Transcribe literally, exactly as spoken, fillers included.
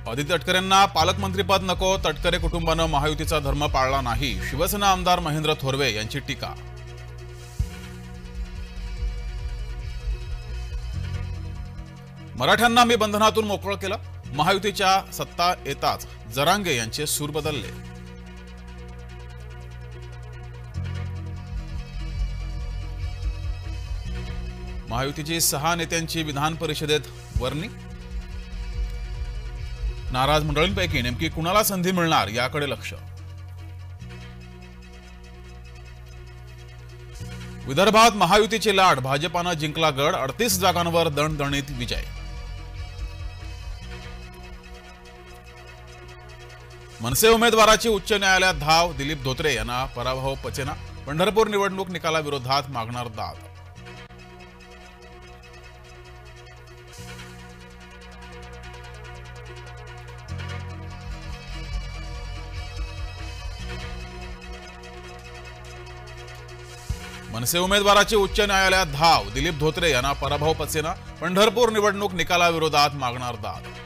आदित्य तटकरेंना पालकमंत्रीपद नको, तटकरे कुटुंबानं महायुतीचा धर्म पाळला नाही, शिवसेना आमदार महेंद्र थोरवे यांची टीका. मराठ्यांना मी बंधनातून मोकळं केलं, महायुतीच्या सत्ता येताच जरांगे यांचे सूर बदलले. महायुतीची सहा नेत्यांची विधान परिषदेत वर्णी. नाराज मंडळींपैकी नेमकी कुणाला संधी मिळणार याकडे लक्ष. विदर्भात महायुतीची लाट, भाजपानं जिंकला गड, अडतीस जागांवर दणदणीत विजय. मनसे उमेदवाराची उच्च न्यायालयात धाव, दिलीप धोत्रे यांना पराभव पचेना, पंढरपूर निवडणूक निकालाविरोधात मागणार दाद. मनसे उमेदवाराची उच्च न्यायालयात धाव, दिलीप धोत्रे यांना पराभव पचेना, पंढरपूर निवडणूक निकालाविरोधात मागणार दाद.